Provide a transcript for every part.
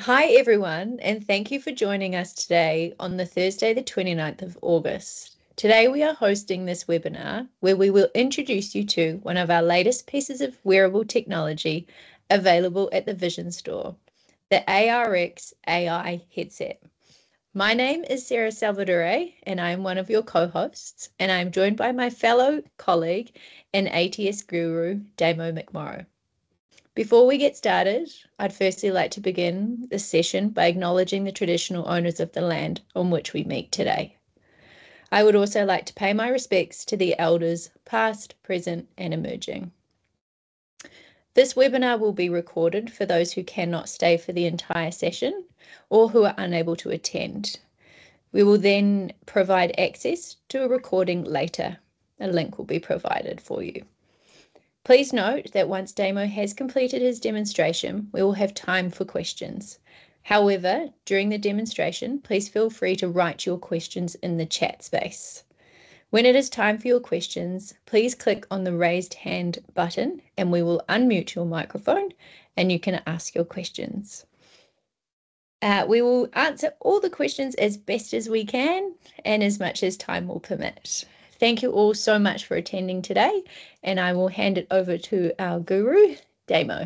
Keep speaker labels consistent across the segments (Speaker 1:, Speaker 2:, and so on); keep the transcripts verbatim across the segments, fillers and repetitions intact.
Speaker 1: Hi everyone, and thank you for joining us today on the Thursday, the twenty-ninth of August. Today we are hosting this webinar where we will introduce you to one of our latest pieces of wearable technology available at the Vision Store, the ARx A I headset. My name is Sarah Salvadore, and I am one of your co-hosts, and I am joined by my fellow colleague and A T S guru, Damien McMorrow. Before we get started, I'd firstly like to begin this session by acknowledging the traditional owners of the land on which we meet today. I would also like to pay my respects to the elders past, present, and emerging. This webinar will be recorded for those who cannot stay for the entire session or who are unable to attend. We will then provide access to a recording later. A link will be provided for you. Please note that once Damo has completed his demonstration, we will have time for questions. However, during the demonstration, please feel free to write your questions in the chat space. When it is time for your questions, please click on the raised hand button and we will unmute your microphone and you can ask your questions. Uh, we will answer all the questions as best as we can and as much as time will permit. Thank you all so much for attending today, and I will hand it over to our guru, Damo.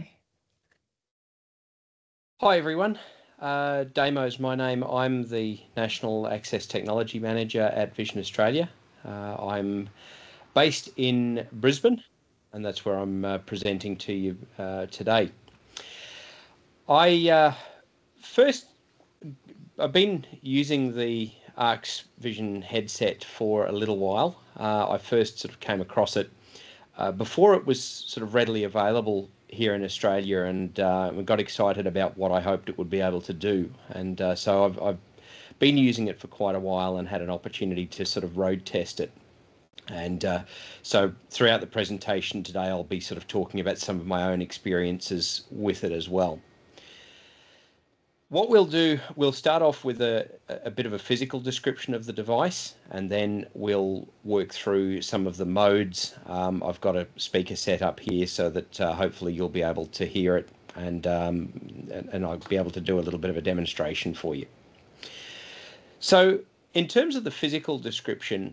Speaker 2: Hi everyone, uh, Damo is my name. I'm the National Access Technology Manager at Vision Australia. Uh, I'm based in Brisbane, and that's where I'm uh, presenting to you uh, today. I uh, first, I've been using the ARx Vision headset for a little while. Uh, I first sort of came across it uh, before it was sort of readily available here in Australia, and uh, got excited about what I hoped it would be able to do. And uh, so I've, I've been using it for quite a while and had an opportunity to sort of road test it. And uh, so throughout the presentation today, I'll be sort of talking about some of my own experiences with it as well. What we'll do, we'll start off with a, a bit of a physical description of the device, and then we'll work through some of the modes. Um, I've got a speaker set up here so that uh, hopefully you'll be able to hear it, and, um, and, and I'll be able to do a little bit of a demonstration for you. So in terms of the physical description,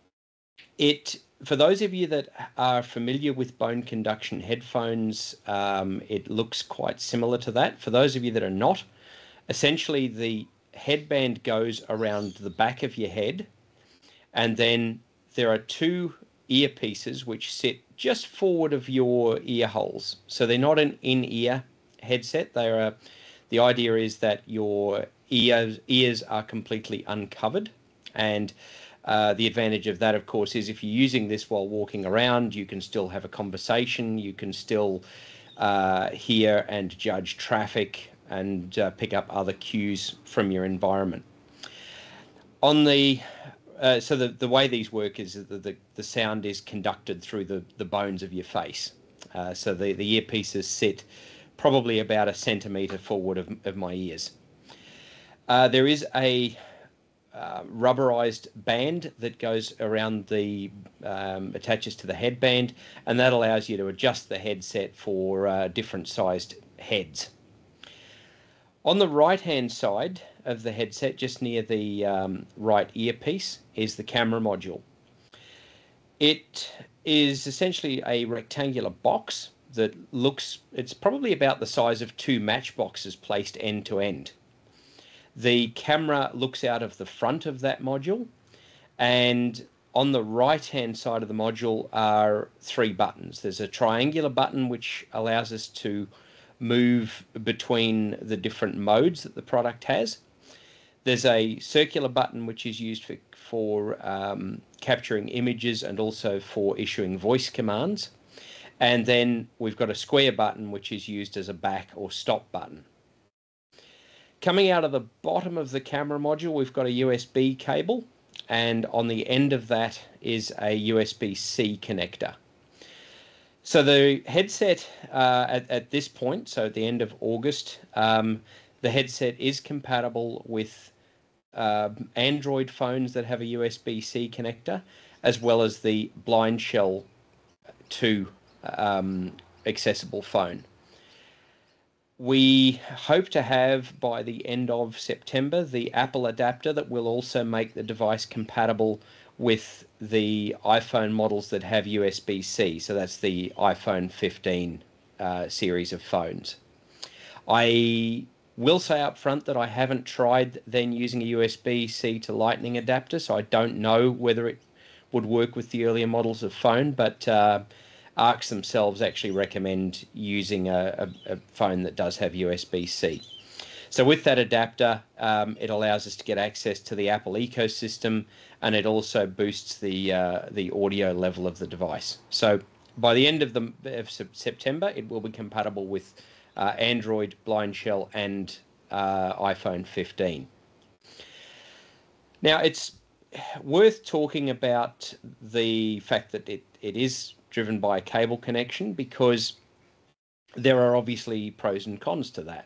Speaker 2: it, for those of you that are familiar with bone conduction headphones, um, it looks quite similar to that. For those of you that are not, essentially the headband goes around the back of your head, and then there are two earpieces which sit just forward of your ear holes. So they're not an in-ear headset. They are, the idea is that your ears, ears are completely uncovered, and uh, the advantage of that, of course, is if you're using this while walking around, you can still have a conversation, you can still uh, hear and judge traffic, and uh, pick up other cues from your environment. On the uh, so the the way these work is that the the sound is conducted through the the bones of your face. Uh, so the the earpieces sit probably about a centimetre forward of of my ears. Uh, there is a uh, rubberized band that goes around the um, attaches to the headband, and that allows you to adjust the headset for uh, different sized heads. On the right-hand side of the headset, just near the um, right earpiece, is the camera module. It is essentially a rectangular box that looks, it's probably about the size of two matchboxes placed end to end. The camera looks out of the front of that module, and on the right-hand side of the module are three buttons. There's a triangular button which allows us to move between the different modes that the product has. There's a circular button which is used for, for um, capturing images and also for issuing voice commands. And then we've got a square button which is used as a back or stop button. Coming out of the bottom of the camera module, we've got a U S B cable, and on the end of that is a U S B C connector. So the headset uh, at, at this point, so at the end of August, um, the headset is compatible with uh, Android phones that have a U S B C connector, as well as the Blind Shell two um, accessible phone. we hope to have by the end of September the Apple adapter that will also make the device compatible with the iPhone models that have U S B C. So that's the iPhone fifteen uh, series of phones. I will say up front that I haven't tried then using a U S B C to Lightning adapter, so I don't know whether it would work with the earlier models of phone, but uh, ARx themselves actually recommend using a, a, a phone that does have U S B C. So with that adapter, um, it allows us to get access to the Apple ecosystem, and it also boosts the uh, the audio level of the device. So by the end of the of September, it will be compatible with uh, Android, Blind Shell, and uh, iPhone fifteen. Now, it's worth talking about the fact that it, it is driven by a cable connection, because there are obviously pros and cons to that.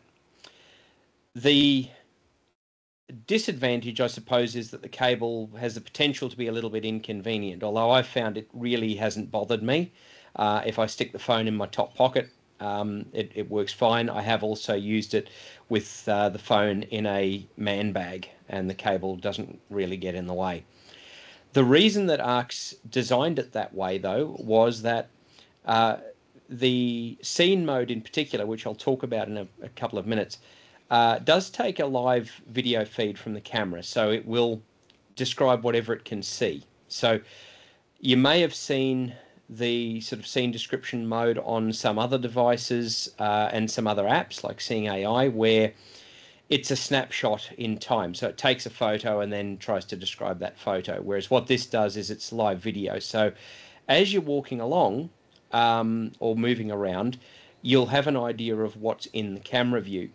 Speaker 2: The disadvantage, I suppose, is that the cable has the potential to be a little bit inconvenient, although I've found it really hasn't bothered me. Uh, if I stick the phone in my top pocket, um, it, it works fine. I have also used it with uh, the phone in a man bag, and the cable doesn't really get in the way. The reason that ARx designed it that way, though, was that uh, the scene mode in particular, which I'll talk about in a, a couple of minutes, uh, does take a live video feed from the camera, so it will describe whatever it can see. So you may have seen the sort of scene description mode on some other devices uh, and some other apps like Seeing A I, where it's a snapshot in time. So it takes a photo and then tries to describe that photo, whereas what this does is it's live video. So as you're walking along um, or moving around, you'll have an idea of what's in the camera view.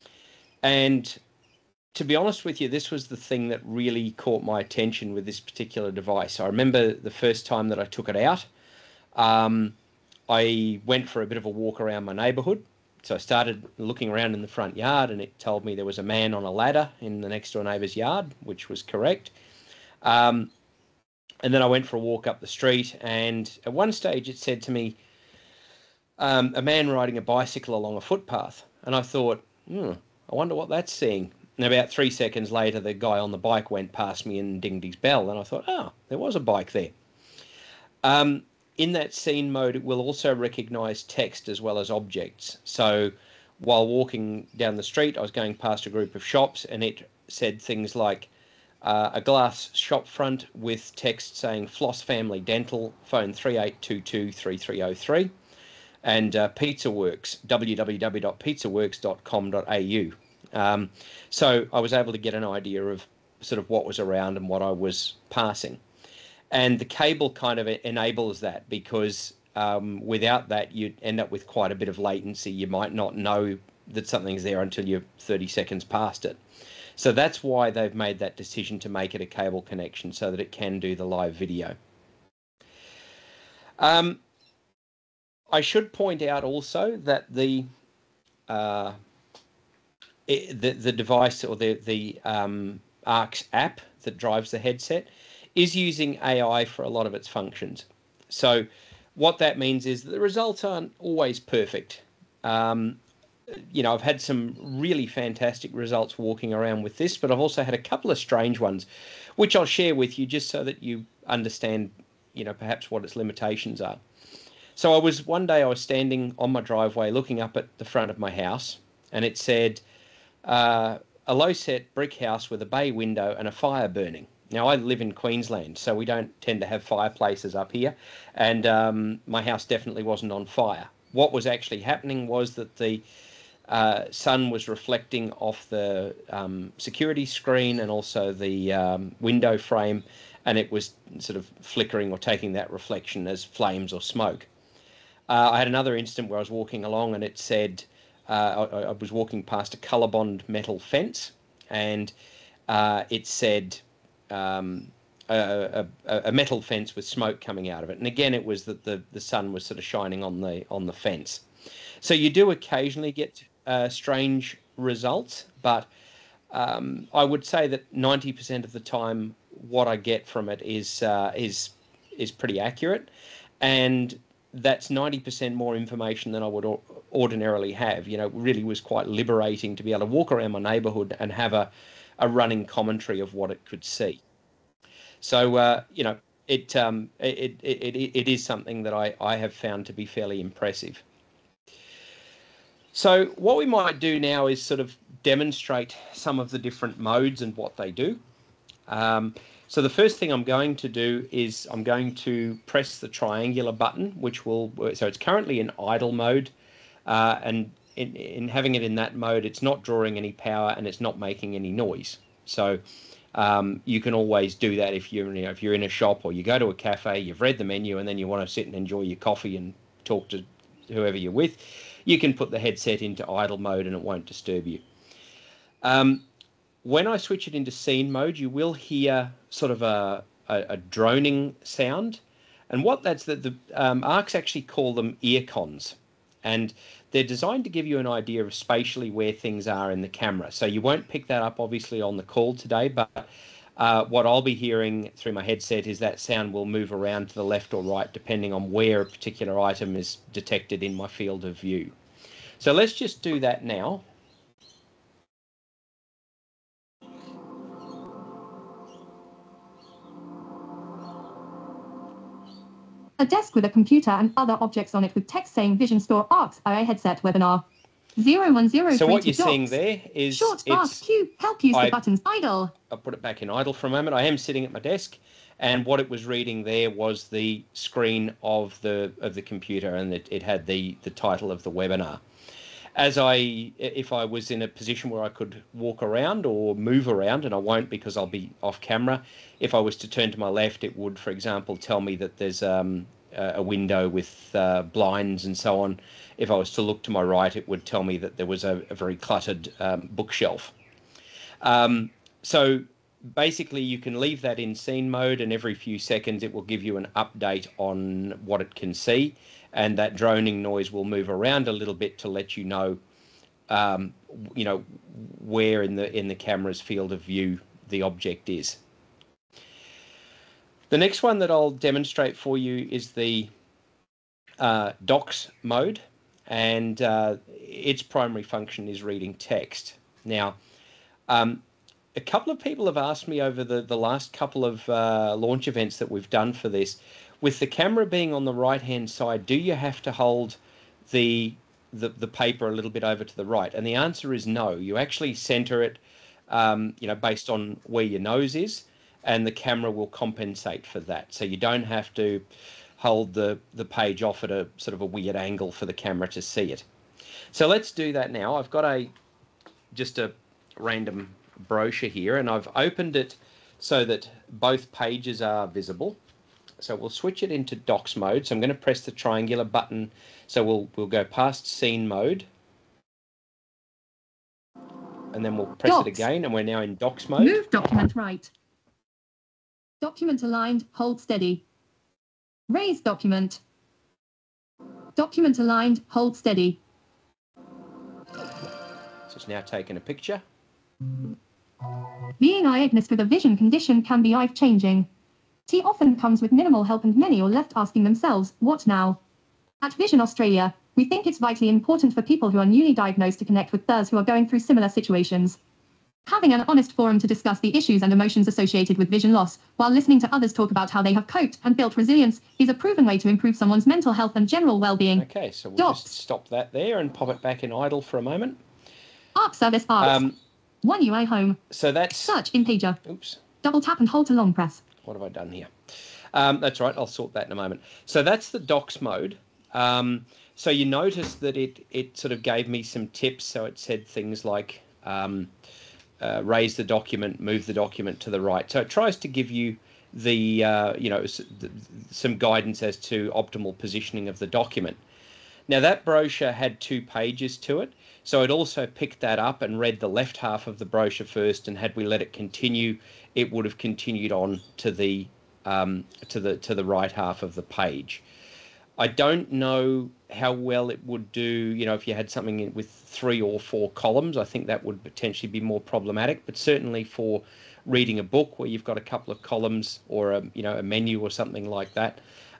Speaker 2: And to be honest with you, this was the thing that really caught my attention with this particular device. I remember the first time that I took it out, um, I went for a bit of a walk around my neighbourhood. So I started looking around in the front yard, and it told me there was a man on a ladder in the next door neighbour's yard, which was correct. Um, and then I went for a walk up the street, and at one stage it said to me, um, a man riding a bicycle along a footpath. And I thought, hmm, I wonder what that's seeing. And about three seconds later, the guy on the bike went past me and dinged his bell. And I thought, oh, there was a bike there. Um, in that scene mode, it will also recognise text as well as objects. So while walking down the street, I was going past a group of shops, and it said things like uh, a glass shop front with text saying Floss Family Dental, phone three eight two two, three three zero three, and uh, Pizza Works, w w w dot pizza works dot com dot a u. Um, so I was able to get an idea of sort of what was around and what I was passing. And the cable kind of enables that, because um, without that, you'd end up with quite a bit of latency. You might not know that something's there until you're thirty seconds past it. So that's why they've made that decision to make it a cable connection, so that it can do the live video. Um, I should point out also that the uh, it, the, the device or the, the um, ARx app that drives the headset is using A I for a lot of its functions. So what that means is that the results aren't always perfect. Um, you know, I've had some really fantastic results walking around with this, but I've also had a couple of strange ones, which I'll share with you just so that you understand, you know, perhaps what its limitations are. So I was, one day I was standing on my driveway looking up at the front of my house, and it said, uh, a low-set brick house with a bay window and a fire burning. Now, I live in Queensland, so we don't tend to have fireplaces up here, and um, my house definitely wasn't on fire. What was actually happening was that the uh, sun was reflecting off the um, security screen and also the um, window frame, and it was sort of flickering or taking that reflection as flames or smoke. Uh, I had another instant where I was walking along, and it said, uh, I, I was walking past a ColourBond metal fence, and uh, it said, Um, a, a, a metal fence with smoke coming out of it, and again it was that the the sun was sort of shining on the on the fence. So you do occasionally get uh, strange results, but um, I would say that ninety percent of the time what I get from it is uh, is is pretty accurate. And that's ninety percent more information than I would ordinarily have. You know, it really was quite liberating to be able to walk around my neighborhood and have a, a running commentary of what it could see. So, uh, you know, it, um, it, it, it, it is something that I, I have found to be fairly impressive. So what we might do now is sort of demonstrate some of the different modes and what they do. Um, so the first thing I'm going to do is I'm going to press the triangular button, which will, so it's currently in idle mode, uh, and in, in having it in that mode, it's not drawing any power and it's not making any noise. So um, you can always do that if you're, you know, if you're in a shop or you go to a cafe, you've read the menu and then you want to sit and enjoy your coffee and talk to whoever you're with. You can put the headset into idle mode and it won't disturb you. Um, when I switch it into scene mode, you will hear sort of a, a, a droning sound. And what that's the, the um, ARx actually call them ear cons. And they're designed to give you an idea of spatially where things are in the camera. So you won't pick that up obviously on the call today, but uh, what I'll be hearing through my headset is that sound will move around to the left or right depending on where a particular item is detected in my field of view. So let's just do that now.
Speaker 3: A desk with a computer and other objects on it with text saying Vision Store ARx A I headset webinar. zero one zero three
Speaker 2: So what you're
Speaker 3: docs.
Speaker 2: seeing there is
Speaker 3: short
Speaker 2: it's,
Speaker 3: fast cue, help use
Speaker 2: I,
Speaker 3: the buttons, idle.
Speaker 2: I'll put it back in idle for a moment. I am sitting at my desk, and what it was reading there was the screen of the of the computer, and it, it had the the title of the webinar. As I, if I was in a position where I could walk around or move around, and I won't because I'll be off camera, if I was to turn to my left, it would, for example, tell me that there's um, a window with uh, blinds and so on. If I was to look to my right, it would tell me that there was a, a very cluttered um, bookshelf. Um, so basically you can leave that in scene mode, and every few seconds it will give you an update on what it can see, and that droning noise will move around a little bit to let you know, um, you know, where in the in the camera's field of view the object is. The next one that I'll demonstrate for you is the uh, docs mode, and uh, its primary function is reading text. Now, um, a couple of people have asked me over the, the last couple of uh, launch events that we've done for this, with the camera being on the right-hand side, do you have to hold the, the, the paper a little bit over to the right? And the answer is no. You actually center it, um, you know, based on where your nose is, and the camera will compensate for that. So you don't have to hold the, the page off at a sort of a weird angle for the camera to see it. So let's do that now. I've got a just a random brochure here, and I've opened it so that both pages are visible. So we'll switch it into docs mode. So I'm going to press the triangular button. So we'll we'll go past scene mode, and then we'll press
Speaker 3: Docs.
Speaker 2: it again, and we're now in docs mode.
Speaker 3: Move document right. Document aligned, hold steady. Raise document. Document aligned, hold steady.
Speaker 2: So it's now taken a picture.
Speaker 3: Being diagnosed with a vision condition can be life-changing. It often comes with minimal help, and many are left asking themselves, what now? At Vision Australia, we think it's vitally important for people who are newly diagnosed to connect with those who are going through similar situations. Having an honest forum to discuss the issues and emotions associated with vision loss, while listening to others talk about how they have coped and built resilience, is a proven way to improve someone's mental health and general well-being.
Speaker 2: Okay, so we'll
Speaker 3: Docs.
Speaker 2: just stop that there and pop it back in idle for a moment.
Speaker 3: ARx service ARx.
Speaker 2: Um,
Speaker 3: One U I home.
Speaker 2: so that's...
Speaker 3: Search in pager.
Speaker 2: Oops.
Speaker 3: Double tap and hold to long press.
Speaker 2: What have I done here? Um, that's right, I'll sort that in a moment. So that's the docs mode. Um, so you notice that it, it sort of gave me some tips. So it said things like um, uh, raise the document, move the document to the right. So it tries to give you the, uh, you know, some guidance as to optimal positioning of the document. Now that brochure had two pages to it. So it also picked that up and read the left half of the brochure first, and had we let it continue, it would have continued on to the um, to the to the right half of the page. I don't know how well it would do, you know, if you had something with three or four columns. I think that would potentially be more problematic, but certainly for reading a book where you've got a couple of columns or a, you know, a menu or something like that,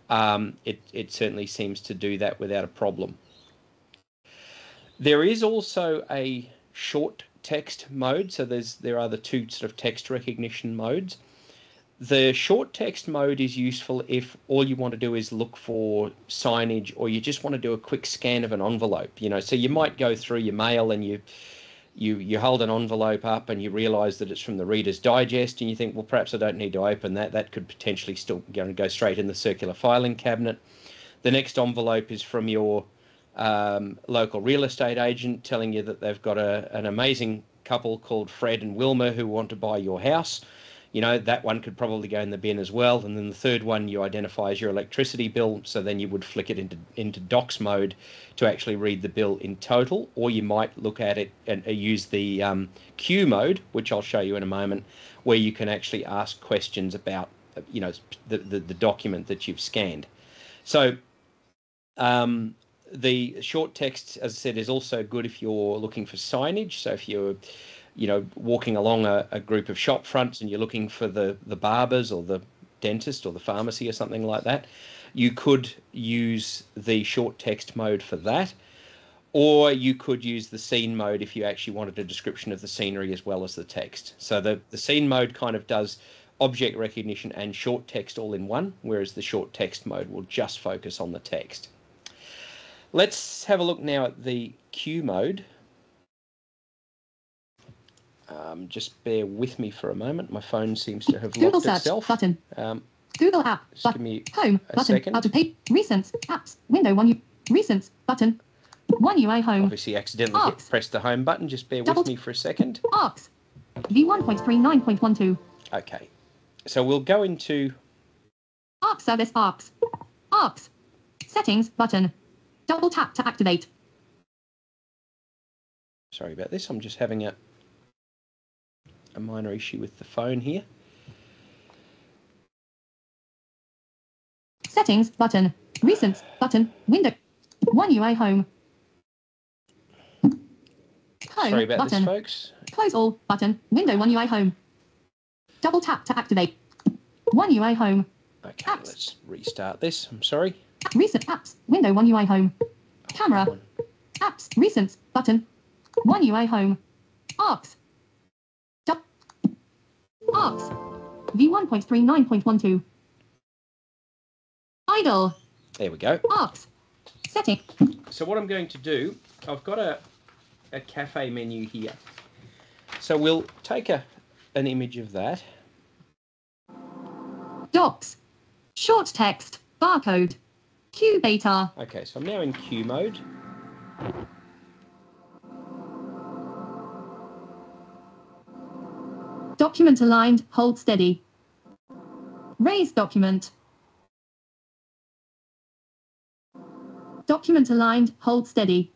Speaker 2: um, it, it certainly seems to do that without a problem. There is also a short text mode. So there's there are the two sort of text recognition modes. The short text mode is useful if all you want to do is look for signage, or you just want to do a quick scan of an envelope. You know, so you might go through your mail and you you you hold an envelope up and you realise that it's from the Reader's Digest, and you think, well, perhaps I don't need to open that. That could potentially still go, go straight in the circular filing cabinet. The next envelope is from your um, local real estate agent telling you that they've got a, an amazing couple called Fred and Wilma who want to buy your house. You know, that one could probably go in the bin as well. And then the third one you identify as your electricity bill. So then you would flick it into, into docs mode to actually read the bill in total. Or you might look at it and uh, use the um, queue mode, which I'll show you in a moment, where you can actually ask questions about, you know, the, the, the document that you've scanned. So um, the short text, as I said, is also good if you're looking for signage. So if you're you know, walking along a, a group of shop fronts and you're looking for the, the barbers or the dentist or the pharmacy or something like that, you could use the short text mode for that. Or you could use the scene mode if you actually wanted a description of the scenery as well as the text. So the, the scene mode kind of does object recognition and short text all in one, whereas the short text mode will just focus on the text. Let's have a look now at the queue mode. Um, just bear with me for a moment. My phone seems to have
Speaker 3: Google
Speaker 2: locked
Speaker 3: search
Speaker 2: itself.
Speaker 3: Button.
Speaker 2: Um,
Speaker 3: Google app.
Speaker 2: just
Speaker 3: But
Speaker 2: give me
Speaker 3: home
Speaker 2: a
Speaker 3: button.
Speaker 2: second.
Speaker 3: Out of page. Recent apps. Window one. U recent button. One U I home.
Speaker 2: Obviously accidentally hit,
Speaker 3: ARx.
Speaker 2: pressed the home button. Just bear
Speaker 3: Double
Speaker 2: with me for a second.
Speaker 3: ARx. V one point three nine point one two.
Speaker 2: Okay. So we'll go into...
Speaker 3: ARx service ARx. ARx. Settings button. Double tap to activate.
Speaker 2: Sorry about this. I'm just having a, a minor issue with the phone here.
Speaker 3: Settings button. Recent button. Window. One U I home. Home
Speaker 2: Sorry about
Speaker 3: button.
Speaker 2: this, folks.
Speaker 3: Close all button. Window one U I home. Double tap to activate. One U I home.
Speaker 2: Okay,
Speaker 3: Apps.
Speaker 2: let's restart this. I'm sorry.
Speaker 3: Recent apps. Window one U I home. Camera. Apps. Recent button. One U I home. ARx. Du- ARx. V one point three nine point one two. Idle.
Speaker 2: There we go.
Speaker 3: ARx. Setting.
Speaker 2: So what I'm going to do, I've got a, a cafe menu here. So we'll take a an image of that.
Speaker 3: Docs. Short text. Barcode. Q beta.
Speaker 2: Okay, so I'm now in queue mode.
Speaker 3: Document aligned. Hold steady. Raise document. Document aligned. Hold steady.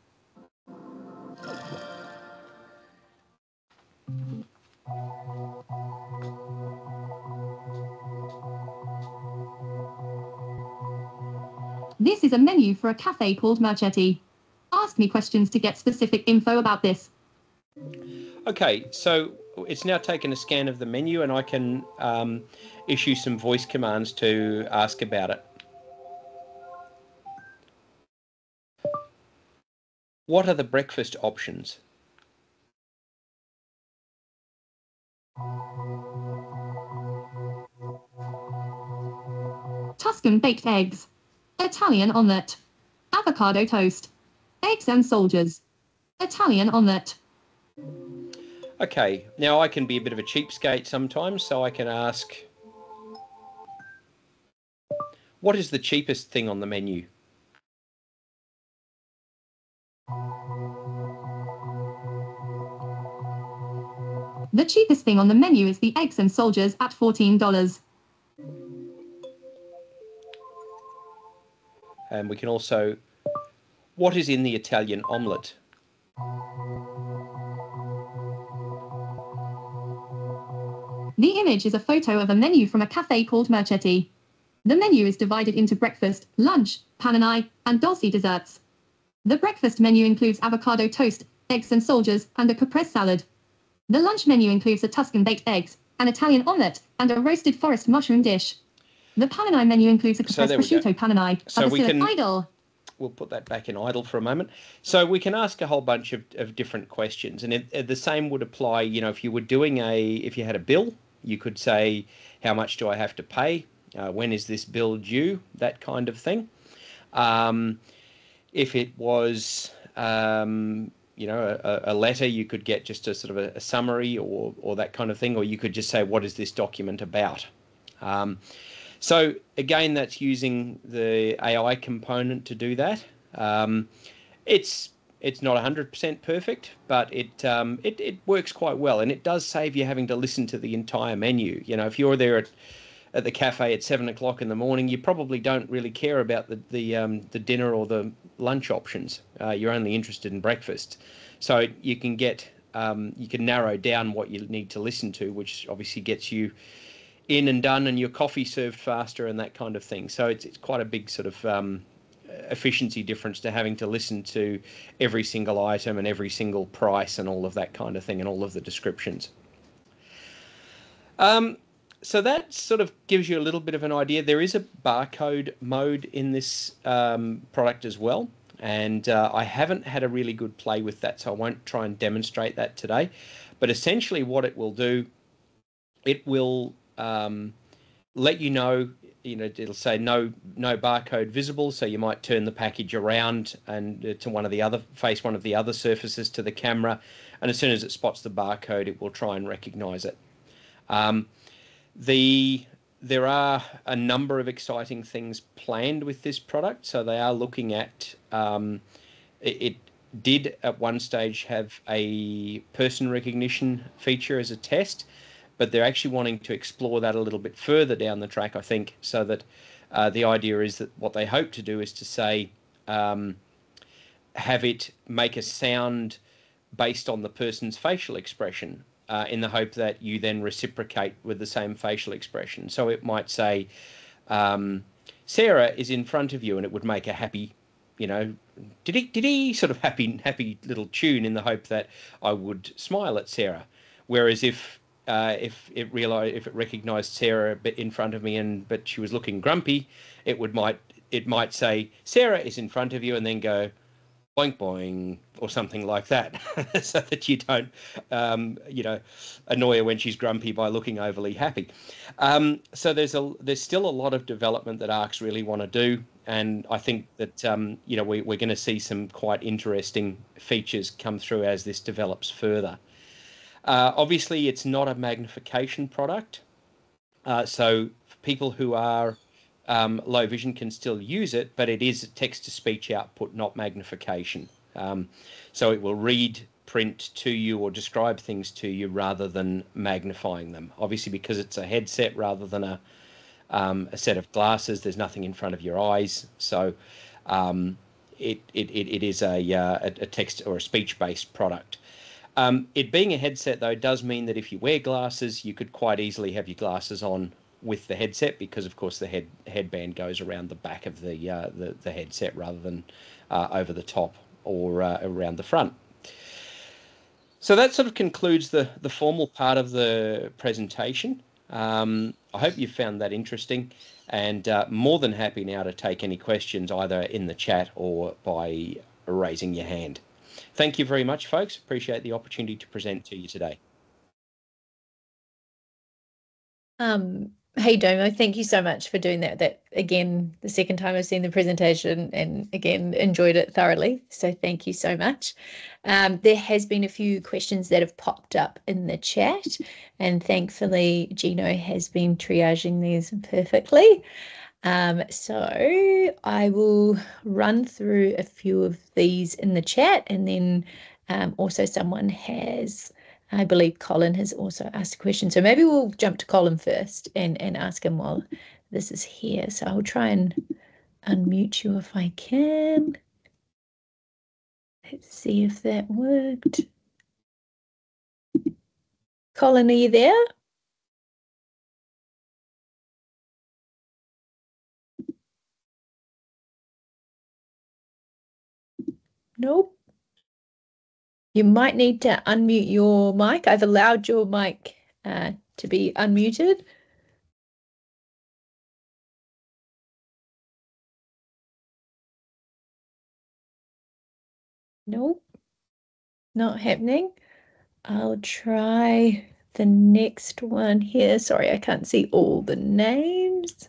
Speaker 3: This is a menu for a cafe called Marchetti. Ask me questions to get specific info about this.
Speaker 2: Okay, so it's now taken a scan of the menu and I can um, issue some voice commands to ask about it. What are the breakfast options?
Speaker 3: Tuscan baked eggs. Italian omelette. Avocado toast. Eggs and soldiers. Italian omelette.
Speaker 2: Okay, now I can be a bit of a cheapskate sometimes, so I can ask, what is the cheapest thing on the menu?
Speaker 3: The cheapest thing on the menu is the eggs and soldiers at fourteen dollars.
Speaker 2: And we can also, what is in the Italian omelette?
Speaker 3: The image is a photo of a menu from a cafe called Marchetti. The menu is divided into breakfast, lunch, panini, and dolce desserts. The breakfast menu includes avocado toast, eggs and soldiers, and a caprese salad. The lunch menu includes a Tuscan baked eggs, an Italian omelette, and a roasted forest mushroom dish. The panini menu includes a
Speaker 2: So
Speaker 3: compressed
Speaker 2: there we go.
Speaker 3: prosciutto panini.
Speaker 2: So we can
Speaker 3: idle.
Speaker 2: We'll put that back in idle for a moment. So we can ask a whole bunch of, of different questions, and it, it, the same would apply. You know, if you were doing a, if you had a bill, you could say, how much do I have to pay? Uh, when is this bill due? That kind of thing. Um, if it was, um, you know, a, a letter, you could get just a sort of a, a summary or or that kind of thing, or you could just say, what is this document about? Um, So again, that's using the A I component to do that. Um, it's it's not one hundred percent perfect, but it, um, it it works quite well, and it does save you having to listen to the entire menu. You know, if you're there at at the cafe at seven o'clock in the morning, you probably don't really care about the the um, the dinner or the lunch options. Uh, you're only interested in breakfast, so you can get um, you can narrow down what you need to listen to, which obviously gets you in and done, and your coffee served faster and that kind of thing. So it's it's quite a big sort of um, efficiency difference to having to listen to every single item and every single price and all of that kind of thing and all of the descriptions. Um, so that sort of gives you a little bit of an idea. There is a barcode mode in this um, product as well, and uh, I haven't had a really good play with that, so I won't try and demonstrate that today. But essentially what it will do, it will um, let you know, you know, it'll say no no barcode visible, so you might turn the package around and to one of the other, face one of the other surfaces to the camera, and as soon as it spots the barcode, it will try and recognize it. Um, the there are a number of exciting things planned with this product, so they are looking at um, it, it did at one stage have a person recognition feature as a test, but they're actually wanting to explore that a little bit further down the track, I think, so that uh, the idea is that what they hope to do is to say, um, have it make a sound based on the person's facial expression, uh, in the hope that you then reciprocate with the same facial expression. So it might say, um, Sarah is in front of you, and it would make a happy, you know, did he, did he sort of happy, happy little tune in the hope that I would smile at Sarah. Whereas if Uh, if it realized, if it recognized Sarah a bit in front of me, and but she was looking grumpy, it would might it might say Sarah is in front of you, and then go boing boing or something like that, so that you don't um, you know annoy her when she's grumpy by looking overly happy. Um, so there's a there's still a lot of development that ARx really want to do, and I think that um, you know we, we're going to see some quite interesting features come through as this develops further. Uh, obviously, it's not a magnification product, uh, so people who are um, low vision can still use it, but it is text-to-speech output, not magnification. Um, so it will read, print to you, or describe things to you rather than magnifying them. Obviously, because it's a headset rather than a, um, a set of glasses, there's nothing in front of your eyes, so um, it, it, it is a, uh, a text or a speech-based product. Um, it being a headset, though, does mean that if you wear glasses, you could quite easily have your glasses on with the headset, because, of course, the head headband goes around the back of the uh, the, the headset rather than uh, over the top or uh, around the front. So that sort of concludes the, the formal part of the presentation. Um, I hope you found that interesting, and uh, more than happy now to take any questions either in the chat or by raising your hand. Thank you very much, folks. Appreciate the opportunity to present to you today.
Speaker 1: Um, hey, Domo, thank you so much for doing that. That, again, the second time I've seen the presentation, and again, enjoyed it thoroughly. So thank you so much. Um, there has been a few questions that have popped up in the chat, and thankfully Gino has been triaging these perfectly. Um, so I will run through a few of these in the chat, and then um, also someone has, I believe Colin has also asked a question. So maybe we'll jump to Colin first and, and ask him while this is here. So I'll try and unmute you if I can. Let's see if that worked. Colin, are you there? Nope. You might need to unmute your mic. I've allowed your mic uh, to be unmuted. Nope, not happening. I'll try the next one here. Sorry, I can't see all the names.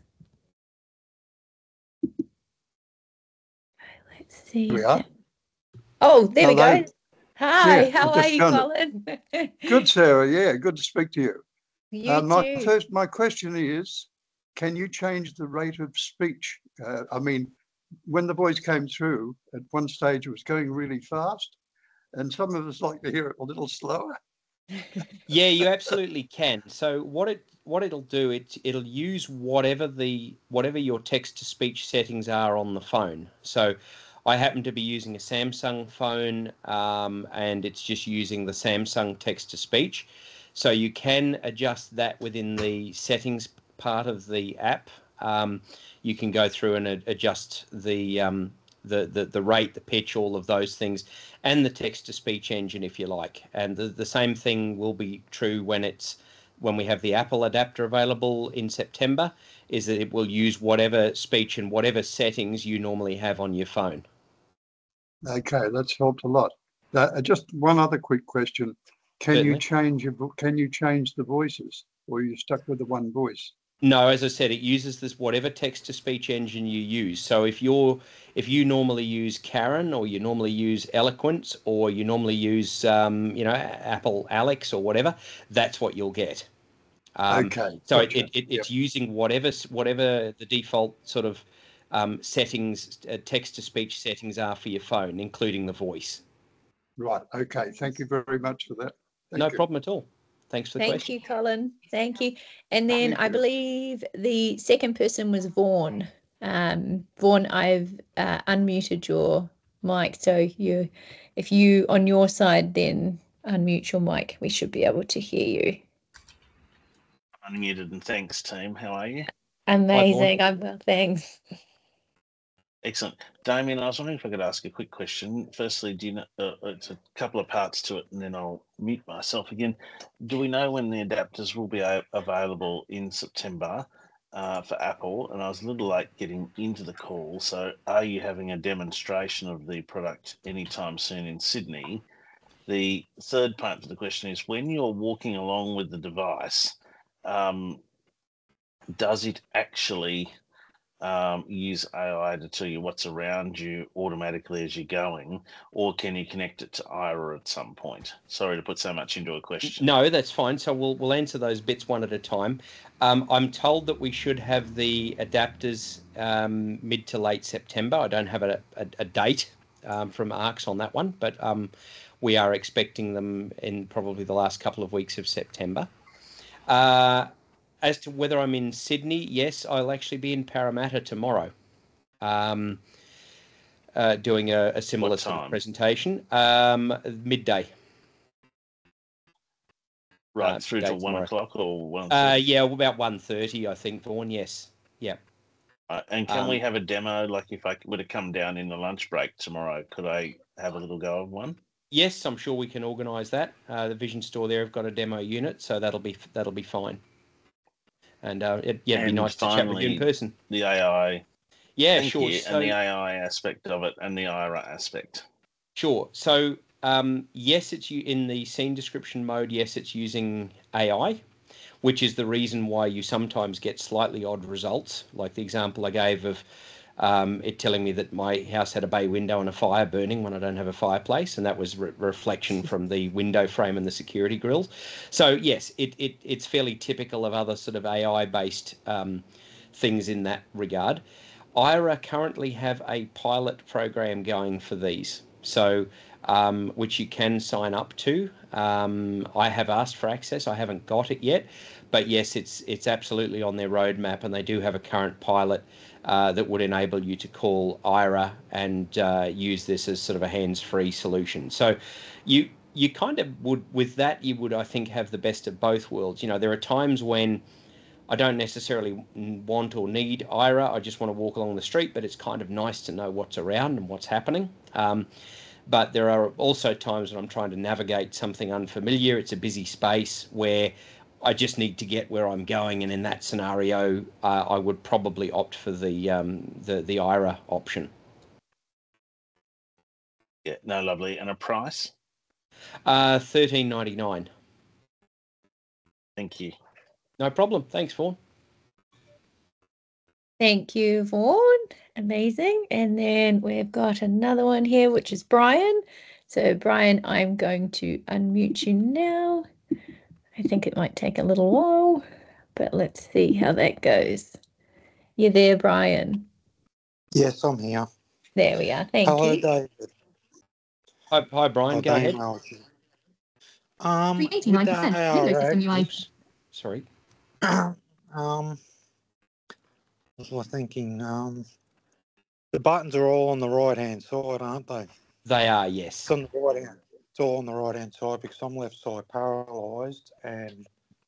Speaker 1: Let's see.
Speaker 4: Here we
Speaker 1: if
Speaker 4: are.
Speaker 1: that- Oh, there we
Speaker 4: Hello.
Speaker 1: go. Hi,
Speaker 4: Yeah,
Speaker 1: how
Speaker 4: I've
Speaker 1: are
Speaker 4: just
Speaker 1: you,
Speaker 4: found it.
Speaker 1: Colin?
Speaker 4: Good, Sarah. Yeah, good to speak to you.
Speaker 1: You
Speaker 4: Uh, my
Speaker 1: too.
Speaker 4: first, my question is, can you change the rate of speech? Uh, I mean, when the voice came through, at one stage it was going really fast, and some of us like to hear it a little slower.
Speaker 2: Yeah, you absolutely can. So what it what it'll do, it it'll use whatever the whatever your text to speech settings are on the phone. So I happen to be using a Samsung phone, um, and it's just using the Samsung text to speech. So you can adjust that within the settings part of the app. Um, you can go through and ad- adjust the, um, the the the rate, the pitch, all of those things, and the text to speech engine if you like. And the, the same thing will be true when it's when we have the Apple adapter available in September, is that it will use whatever speech and whatever settings you normally have on your phone.
Speaker 4: Okay, that's helped a lot. Uh, just one other quick question: Can
Speaker 2: Certainly.
Speaker 4: you change your, vo- can you change the voices, or are you stuck with the one voice?
Speaker 2: No, as I said, it uses this whatever text to speech engine you use. So if you're if you normally use Karen, or you normally use Eloquent, or you normally use um, you know Apple Alex or whatever, that's what you'll get. Um,
Speaker 4: Okay,
Speaker 2: so it,
Speaker 4: gotcha.
Speaker 2: it, it
Speaker 4: Yep.
Speaker 2: it's using whatever whatever the default sort of um, settings, uh, text to speech settings are for your phone, including the voice.
Speaker 4: Right. Okay. Thank you very much for that.
Speaker 2: No
Speaker 4: Thank you.
Speaker 2: problem at all. Thanks for the
Speaker 1: Thank
Speaker 2: question.
Speaker 1: you, Colin. Thank you. And then
Speaker 4: Thank
Speaker 1: I
Speaker 4: you.
Speaker 1: believe the second person was Vaughan. Um, Vaughan, I've uh, unmuted your mic, so you, if you on your side then unmute your mic, we should be able to hear you.
Speaker 5: Unmuted, and thanks, team. How are you?
Speaker 1: Amazing. I'm well, thanks.
Speaker 5: Excellent. Damien, I was wondering if I could ask a quick question. Firstly, do you know, uh, it's a couple of parts to it, and then I'll mute myself again. Do we know when the adapters will be a- available in September uh, for Apple? And I was a little late getting into the call, so are you having a demonstration of the product anytime soon in Sydney? The third part to the question is, when you're walking along with the device, um, does it actually um, use A I to tell you what's around you automatically as you're going, or can you connect it to Ira at some point? Sorry to put so much into a question.
Speaker 2: No, that's fine. So we'll we'll answer those bits one at a time. Um, I'm told that we should have the adapters um, mid to late September. I don't have a, a, a date um, from ARx on that one, but um, we are expecting them in probably the last couple of weeks of September. Uh, as to whether I'm in Sydney, yes, I'll actually be in Parramatta tomorrow, um, uh, doing a, a similar
Speaker 5: What
Speaker 2: sort of
Speaker 5: time?
Speaker 2: presentation, um, midday.
Speaker 5: Right
Speaker 2: Uh,
Speaker 5: through
Speaker 2: midday
Speaker 5: till one
Speaker 2: tomorrow.
Speaker 5: o'clock or one
Speaker 2: Uh,
Speaker 5: thirty?
Speaker 2: yeah, about one thirty, I think, Vaughan. Yes. Yeah.
Speaker 5: Right, and can
Speaker 2: Um,
Speaker 5: we have a demo? Like if I were to come down in the lunch break tomorrow, could I have a little go of one?
Speaker 2: yes, I'm sure we can organise that. Uh, the Vision Store there have got a demo unit, so that'll be that'll be fine. And uh, it, yeah, it'd be
Speaker 5: And
Speaker 2: nice to chat with you in
Speaker 5: finally,
Speaker 2: person.
Speaker 5: the A I.
Speaker 2: Yeah,
Speaker 5: Thank
Speaker 2: sure.
Speaker 5: you. And the
Speaker 2: So
Speaker 5: A I aspect of it, and the Ira aspect.
Speaker 2: sure. So um, yes, it's you in the scene description mode. Yes, it's using A I, which is the reason why you sometimes get slightly odd results, like the example I gave of um, it telling me that my house had a bay window and a fire burning when I don't have a fireplace, and that was re- reflection from the window frame and the security grills. So yes, it, it it's fairly typical of other sort of A I-based um, things in that regard. Ira currently have a pilot program going for these, so um, which you can sign up to. Um, I have asked for access. I haven't got it yet, but yes, it's it's absolutely on their roadmap, and they do have a current pilot uh, that would enable you to call Ira and uh, use this as sort of a hands-free solution. So, you you kind of would with that you would I think have the best of both worlds. You know, there are times when I don't necessarily want or need Ira. I just want to walk along the street, but it's kind of nice to know what's around and what's happening. Um, but there are also times when I'm trying to navigate something unfamiliar. It's a busy space where I just need to get where I'm going, and in that scenario, uh, I would probably opt for the um, the the Ira option.
Speaker 5: Yeah, no, lovely. And a price?
Speaker 2: Uh, thirteen ninety-nine.
Speaker 5: Thank you.
Speaker 2: No problem. Thanks, Vaughan.
Speaker 1: Thank you, Vaughan. Amazing. And then we've got another one here, which is Brian. So, Brian, I'm going to unmute you now. I think it might take a little while, but let's see how that goes. You there, Brian?
Speaker 6: Yes, I'm here.
Speaker 1: There we are. Thank
Speaker 6: Hello,
Speaker 1: you.
Speaker 6: David.
Speaker 2: Hi, hi Brian.
Speaker 6: Oh,
Speaker 2: Go ahead.
Speaker 6: Damien, Um, with the
Speaker 3: eighty-nine percent Windows system U I.
Speaker 6: ARx,
Speaker 2: Sorry.
Speaker 6: um, what was I thinking? Um, the buttons are all on the right-hand side, aren't they?
Speaker 2: They are,
Speaker 6: It's
Speaker 2: yes.
Speaker 6: on the right hand. It's all on the right-hand side because I'm left side paralysed and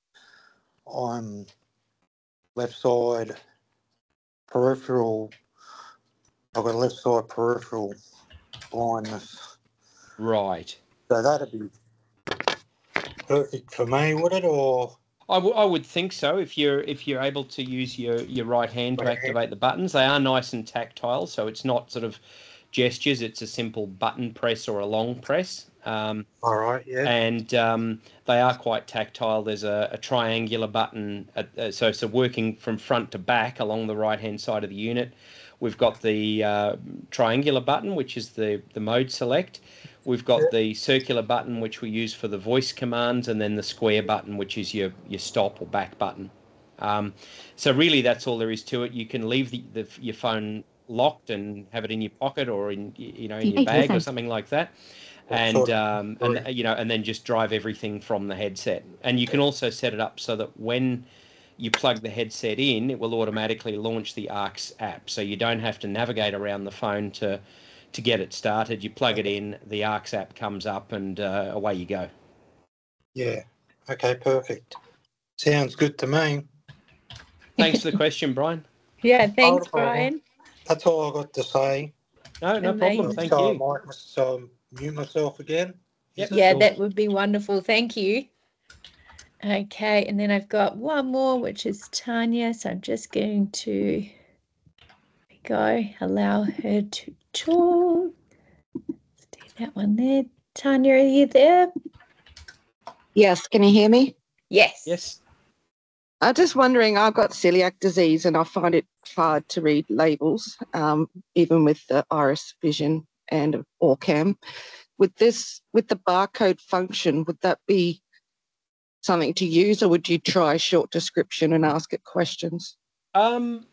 Speaker 6: I'm left side peripheral. I've got left side peripheral blindness.
Speaker 2: Right.
Speaker 6: So that'd be perfect for me, would it? Or
Speaker 2: I, w- I would think so. If you're if you're able to use your, your right hand to
Speaker 6: Right hand.
Speaker 2: activate the buttons, they are nice and tactile. So it's not sort of gestures. It's a simple button press or a long press. Um,
Speaker 6: all right, yeah.
Speaker 2: and um, they are quite tactile. There's a, a triangular button, at, uh, so so working from front to back along the right hand side of the unit. We've got the uh, triangular button, which is the the mode select. We've got
Speaker 6: Yeah.
Speaker 2: the circular button, which we use for the voice commands, and then the square button, which is your your stop or back button. Um, so really, that's all there is to it. You can leave the, the your phone locked and have it in your pocket or in you know in your bag or something like that. And um, and you know, and then just drive everything from the headset. And you can also set it up so that when you plug the headset in, it will automatically launch the ARx app. So you don't have to navigate around the phone to to get it started. You plug it in, the ARx app comes up, and uh, away you go.
Speaker 6: Yeah. Okay, perfect. Sounds good to me.
Speaker 2: Thanks for the question, Brian.
Speaker 1: Yeah, thanks,
Speaker 6: No problem.
Speaker 1: Brian.
Speaker 6: That's all I got to say.
Speaker 2: No, no problem.
Speaker 1: Amazing.
Speaker 2: Thank
Speaker 6: so
Speaker 2: you.
Speaker 6: I might so mute myself again.
Speaker 2: Yep,
Speaker 6: Is it?
Speaker 1: Yeah,
Speaker 2: sure.
Speaker 1: that would be wonderful. Thank you. Okay, and then I've got one more, which is Tanya. So I'm just going to go allow her to talk. Let's do that one there. Tanya, are you there?
Speaker 7: Yes, can you hear me?
Speaker 1: Yes.
Speaker 2: Yes.
Speaker 7: I'm just wondering, I've got celiac disease and I find it hard to read labels, um, even with the ARx Vision and Orcam. With this, with the barcode function, would that be something to use, or would you try a short description and ask it questions?
Speaker 2: Um,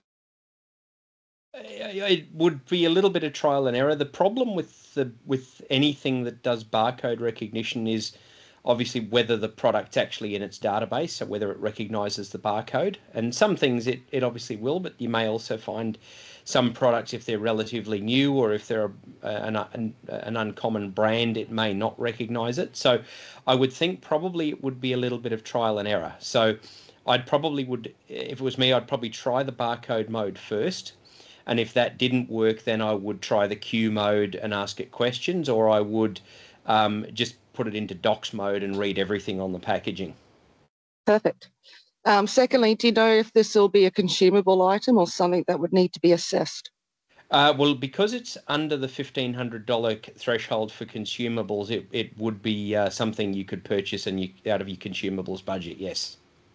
Speaker 2: it would be a little bit of trial and error. The problem with the with anything that does barcode recognition is obviously whether the product's actually in its database, so whether it recognises the barcode. And some things it, it obviously will, but you may also find some products, if they're relatively new or if they're an, an, an uncommon brand, it may not recognise it. So I would think probably it would be a little bit of trial and error. So I'd probably would, if it was me, I'd probably try the barcode mode first. And if that didn't work, then I would try the Q mode and ask it questions, or I would um, just put it into docs mode and read everything on the packaging.
Speaker 7: Perfect. Um, secondly, do you know if this will be a consumable item or something that would need to be assessed?
Speaker 2: Uh, well, because it's under the fifteen hundred dollars threshold for consumables, it, it would be uh, something you could purchase and you, out of your consumables budget, yes.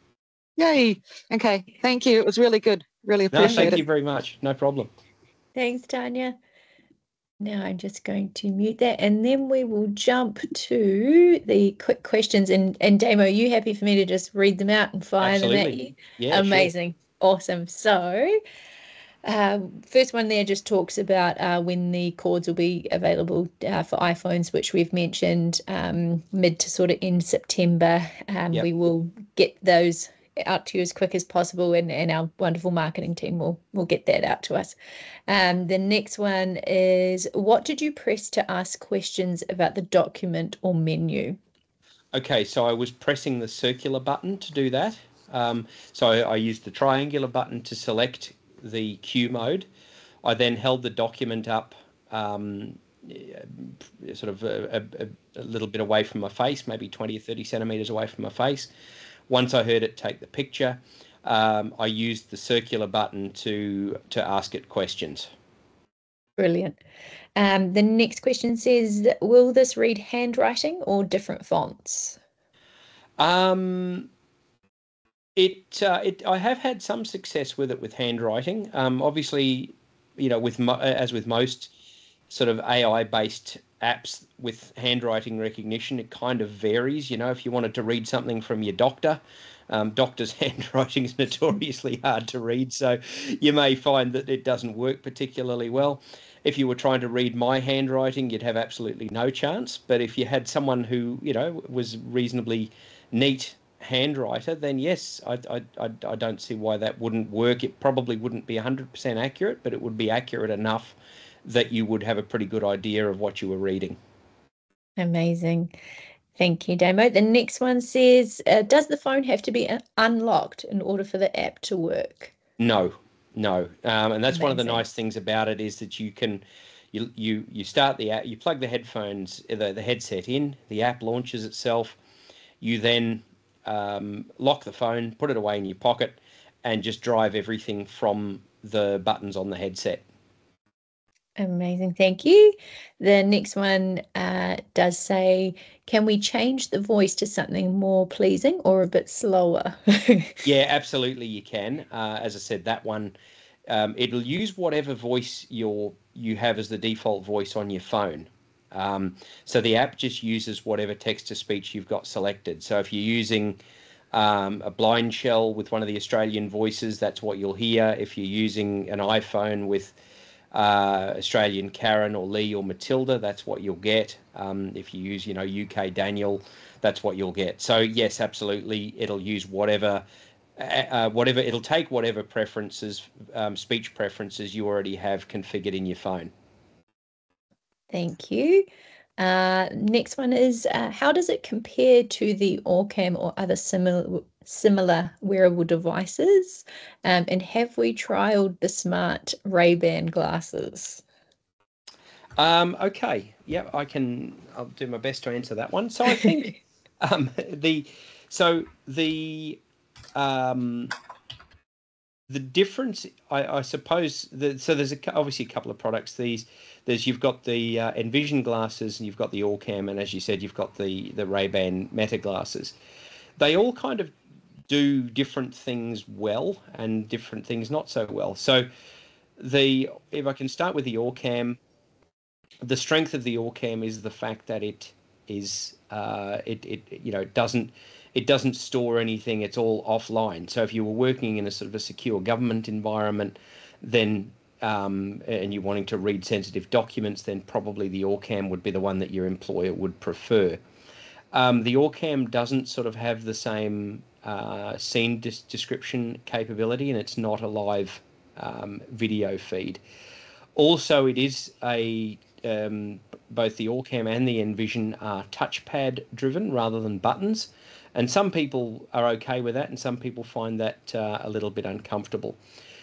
Speaker 7: Yay. Okay, thank you. It was really good. Really
Speaker 2: No,
Speaker 7: appreciate
Speaker 2: thank
Speaker 7: it.
Speaker 2: you very much. No problem.
Speaker 1: Thanks, Tanya. Now I'm just going to mute that, and then we will jump to the quick questions. And, and Damo, are you happy for me to just read them out and fire
Speaker 2: Absolutely.
Speaker 1: them at you?
Speaker 2: Yeah,
Speaker 1: amazing.
Speaker 2: Sure.
Speaker 1: Awesome. So um, first one there just talks about uh, when the cords will be available uh, for iPhones, which we've mentioned um, mid to sort of end September. Um,
Speaker 2: Yep.
Speaker 1: We will get those out to you as quick as possible, and, and our wonderful marketing team will, will get that out to us. Um, the next one is, what did you press to ask questions about the document or menu?
Speaker 2: Okay, so I was pressing the circular button to do that. Um, so I, I used the triangular button to select the Q mode. I then held the document up um, sort of a, a, a little bit away from my face, maybe twenty or thirty centimetres away from my face. Once I heard it take the picture, um, I used the circular button to to ask it questions.
Speaker 1: Brilliant. Um, the next question says, will this read handwriting or different fonts?
Speaker 2: Um, it, uh, it, I have had some success with it with handwriting. Um, obviously, you know, with mo as with most sort of A I-based apps with handwriting recognition, it kind of varies. You know, if you wanted to read something from your doctor, um, doctor's handwriting is notoriously hard to read, so you may find that it doesn't work particularly well. If you were trying to read my handwriting, you'd have absolutely no chance. But if you had someone who, you know, was reasonably neat handwriter, then yes, I, I, I, I don't see why that wouldn't work. It probably wouldn't be one hundred percent accurate, but it would be accurate enough that you would have a pretty good idea of what you were reading.
Speaker 1: Amazing. Thank you, Damo. The next one says, uh, does the phone have to be unlocked in order for the app to work?
Speaker 2: No, no. Um, and that's
Speaker 1: Amazing.
Speaker 2: one of the nice things about it is that you can, you you you start the app, you plug the headphones, the, the headset in, the app launches itself. You then um, lock the phone, put it away in your pocket, and just drive everything from the buttons on the headset.
Speaker 1: Amazing, thank you. The next one uh, does say, can we change the voice to something more pleasing or a bit slower?
Speaker 2: Yeah, absolutely you can. Uh, as I said, that one, um, it'll use whatever voice you're, you have as the default voice on your phone. Um, so the app just uses whatever text-to-speech you've got selected. So if you're using um, a blind shell with one of the Australian voices, that's what you'll hear. If you're using an iPhone with uh, Australian Karen or Lee or Matilda, that's what you'll get. Um, if you use, you know, U K Daniel, that's what you'll get. So yes, absolutely, it'll use whatever, uh, whatever it'll take whatever preferences, um, speech preferences you already have configured in your phone.
Speaker 1: Thank you. Uh, next one is, uh, how does it compare to the Orcam or other similar similar wearable devices? Um, and have we trialed the smart Ray-Ban glasses?
Speaker 2: Um, okay, yeah, I can. I'll do my best to answer that one. So I think um, the so the um, the difference, I, I suppose, that so there's a, obviously a couple of products. These there's you've got the uh, Envision glasses and you've got the Orcam, and as you said, you've got the the Ray-Ban Meta glasses. They all kind of do different things well and different things not so well. So the if I can start with the Orcam, the strength of the Orcam is the fact that it is uh, it it you know it doesn't it doesn't store anything. It's all offline. So if you were working in a sort of a secure government environment, then um, and you're wanting to read sensitive documents, then probably the Orcam would be the one that your employer would prefer. Um, the Orcam doesn't sort of have the same uh, scene description capability, and it's not a live um, video feed. Also, it is a um, both the Orcam and the Envision are touchpad driven rather than buttons, and some people are okay with that, and some people find that uh, a little bit uncomfortable.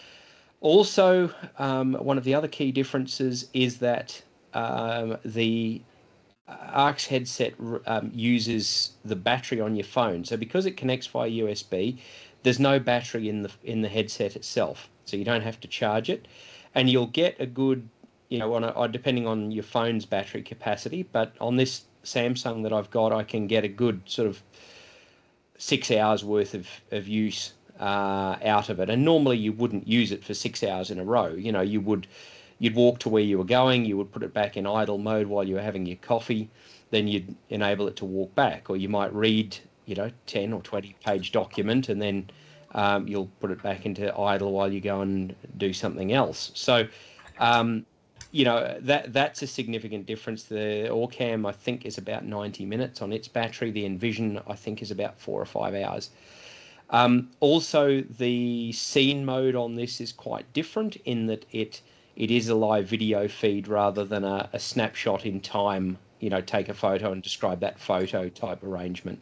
Speaker 2: Also, um, one of the other key differences is that um, the ARx headset um, uses the battery on your phone. So because it connects via U S B, there's no battery in the in the headset itself, so you don't have to charge it, and you'll get a good, you know, on a, depending on your phone's battery capacity. But on this Samsung that I've got, I can get a good sort of six hours worth of of use uh, out of it. And normally you wouldn't use it for six hours in a row. You know, you would. You'd walk to where you were going, you would put it back in idle mode while you were having your coffee, then you'd enable it to walk back. Or you might read, you know, ten or twenty page document, and then um, you'll put it back into idle while you go and do something else. So, um, you know, that that's a significant difference. The Orcam, I think, is about ninety minutes on its battery. The Envision, I think, is about four or five hours. Um, also, the scene mode on this is quite different in that it it is a live video feed rather than a, a snapshot in time, you know, take a photo and describe that photo type arrangement.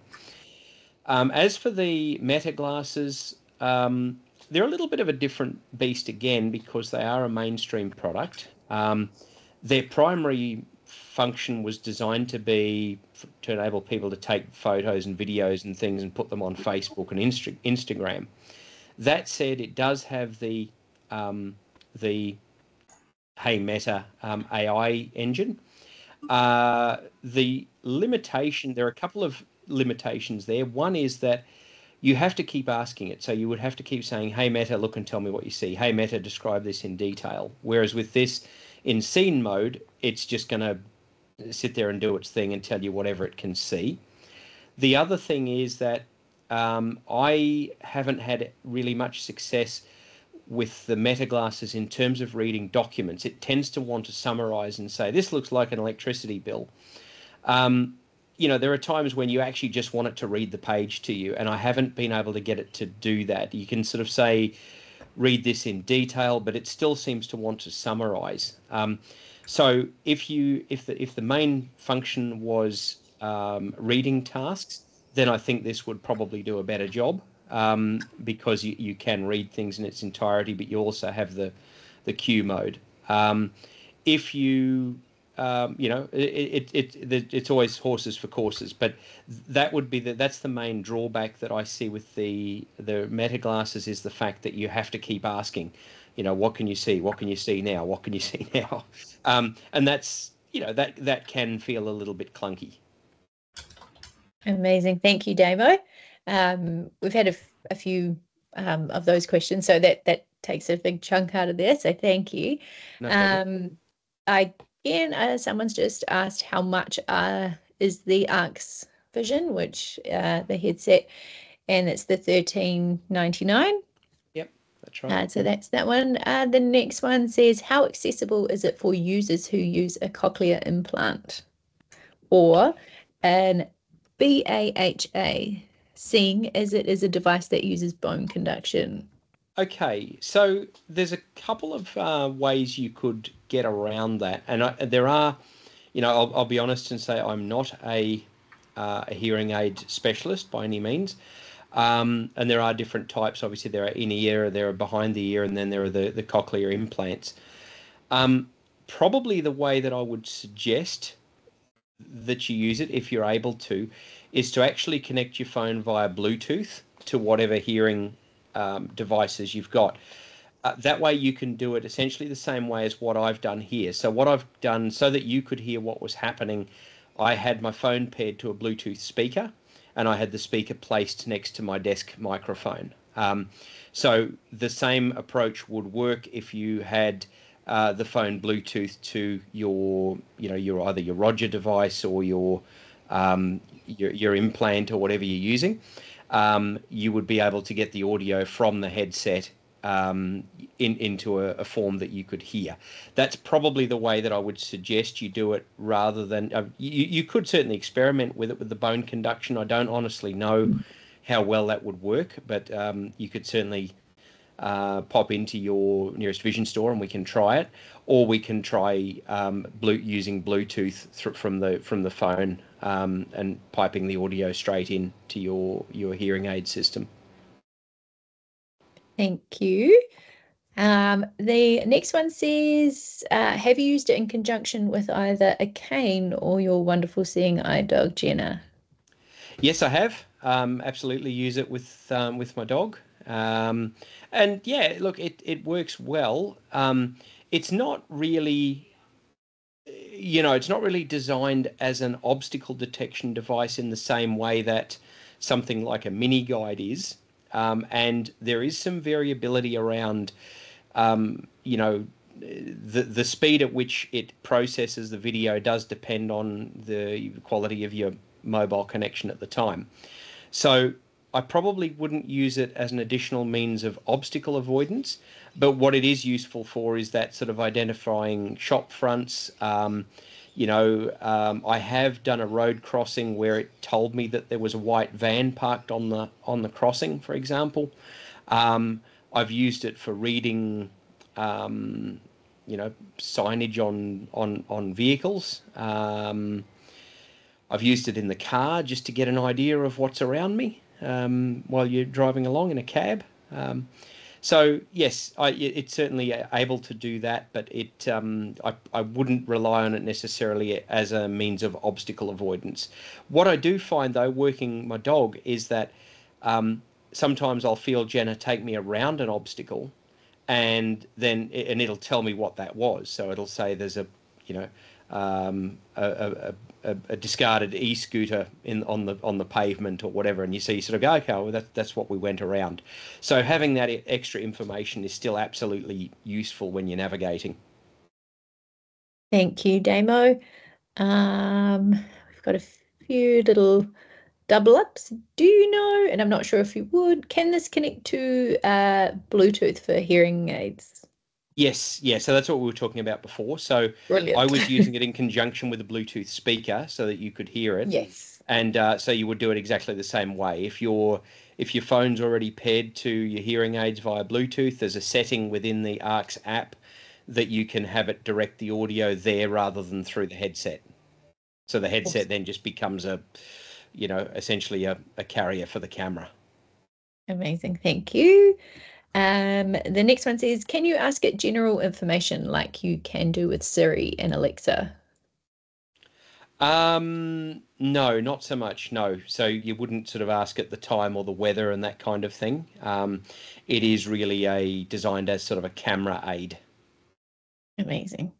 Speaker 2: Um, as for the Meta glasses, um, they're a little bit of a different beast again because they are a mainstream product. Um, their primary function was designed to be to enable people to take photos and videos and things and put them on Facebook and Insta Instagram. That said, it does have the um, the Hey Meta um, A I engine. Uh, the limitation, there are a couple of limitations there. One is that you have to keep asking it. So you would have to keep saying, hey Meta, look and tell me what you see. Hey Meta, describe this in detail. Whereas with this in scene mode, it's just going to sit there and do its thing and tell you whatever it can see. The other thing is that um, I haven't had really much success with the Meta glasses in terms of reading documents. It tends to want to summarize and say, this looks like an electricity bill. Um, you know, there are times when you actually just want it to read the page to you, and I haven't been able to get it to do that. You can sort of say, read this in detail, but it still seems to want to summarize. Um, so if you if the if the main function was um, reading tasks, then I think this would probably do a better job, um, because you, you can read things in its entirety, but you also have the the queue mode. Um, if you um, you know, it, it, it, it's always horses for courses, but that would be the, that's the main drawback that I see with the, the Meta glasses, is the fact that you have to keep asking, you know, what can you see? What can you see now? What can you see now? Um, and that's, you know, that, that can feel a little bit clunky.
Speaker 1: Amazing. Thank you, Damo. Um, we've had a, a few um, of those questions, so that, that takes a big chunk out of there. So thank you.
Speaker 2: No problem.
Speaker 1: Um, I Again, uh, someone's just asked how much uh, is the ARx Vision, which uh, the headset, and it's the thirteen ninety-nine.
Speaker 2: Yep, that's right.
Speaker 1: Uh, so that's that one. Uh, the next one says, how accessible is it for users who use a cochlear implant or an B A H A, seeing as it is a device that uses bone conduction?
Speaker 2: Okay, so there's a couple of uh, ways you could get around that, and I, there are, you know, I'll, I'll be honest and say I'm not a uh, a hearing aid specialist by any means, um, and there are different types. Obviously, there are in ear, there are behind the ear, and then there are the the cochlear implants. Um, probably the way that I would suggest that you use it, if you're able to, is to actually connect your phone via Bluetooth to whatever hearing um, devices you've got. Uh, that way you can do it essentially the same way as what I've done here. So what I've done, so that you could hear what was happening, I had my phone paired to a Bluetooth speaker, and I had the speaker placed next to my desk microphone. Um, so the same approach would work if you had uh, the phone Bluetooth to your, you know, your either your Roger device or your um, your, your implant or whatever you're using. Um, you would be able to get the audio from the headset um, in, into a, a form that you could hear. That's probably the way that I would suggest you do it, rather than uh, you, you could certainly experiment with it with the bone conduction. I don't honestly know how well that would work, but um, you could certainly uh, pop into your nearest vision store and we can try it, or we can try um, blue, using Bluetooth th- from the from the phone um, and piping the audio straight in to your your hearing aid system.
Speaker 1: Thank you. Um, the next one says, uh, have you used it in conjunction with either a cane or your wonderful seeing eye dog, Jenna?
Speaker 2: Yes, I have. Um, absolutely use it with um, with my dog. Um, and yeah, look, it, it works well. Um, it's not really, you know, it's not really designed as an obstacle detection device in the same way that something like a mini guide is. Um, and there is some variability around, um, you know, the the speed at which it processes the video does depend on the quality of your mobile connection at the time. So I probably wouldn't use it as an additional means of obstacle avoidance, but what it is useful for is that sort of identifying shop fronts. Um, you know, um, I have done a road crossing where it told me that there was a white van parked on the on the crossing, for example. Um, I've used it for reading, um, you know, signage on on on vehicles. Um, I've used it in the car just to get an idea of what's around me um, while you're driving along in a cab. Um, so yes, I, it's certainly able to do that, but it um, I, I wouldn't rely on it necessarily as a means of obstacle avoidance. What I do find though, working my dog, is that um, sometimes I'll feel Jenna take me around an obstacle, and then it, and it'll tell me what that was. So it'll say there's a, you know, um, a, a, a, a discarded e-scooter in on the on the pavement or whatever, and you see, you sort of go, okay, well that, that's what we went around. So having that extra information is still absolutely useful when you're navigating.
Speaker 1: Thank you, Damo. Um, we've got a few little double ups. Do you know, and I'm not sure if you would, can this connect to uh, Bluetooth for hearing aids?
Speaker 2: Yes, yeah, so that's what we were talking about before. So
Speaker 1: Brilliant.
Speaker 2: I was using it in conjunction with a Bluetooth speaker so that you could hear it.
Speaker 1: Yes.
Speaker 2: And uh, so you would do it exactly the same way. If your if your phone's already paired to your hearing aids via Bluetooth, there's a setting within the ARx app that you can have it direct the audio there rather than through the headset. So the headset
Speaker 1: Awesome.
Speaker 2: then just becomes a, you know, essentially a, a carrier for the camera.
Speaker 1: Amazing, thank you. Um, the next one says, can you ask it general information like you can do with Siri and Alexa?
Speaker 2: Um, no, not so much. No. So you wouldn't sort of ask it the time or the weather and that kind of thing. Um, it is really a designed as sort of a camera aid.
Speaker 1: Amazing.